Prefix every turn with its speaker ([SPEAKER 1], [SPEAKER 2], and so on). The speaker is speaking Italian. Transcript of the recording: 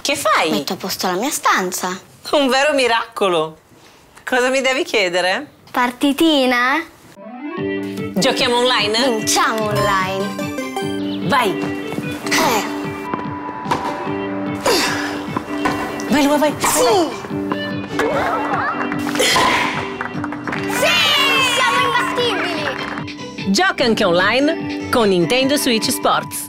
[SPEAKER 1] Che fai?
[SPEAKER 2] Metto a posto la mia stanza.
[SPEAKER 1] Un vero miracolo. Cosa mi devi chiedere?
[SPEAKER 2] Partitina?
[SPEAKER 1] Giochiamo online?
[SPEAKER 2] Vinciamo online.
[SPEAKER 1] Vai. Vai, Lua, vai.
[SPEAKER 2] Sì! Sì! Siamo imbattibili!
[SPEAKER 1] Gioca anche online con Nintendo Switch Sports.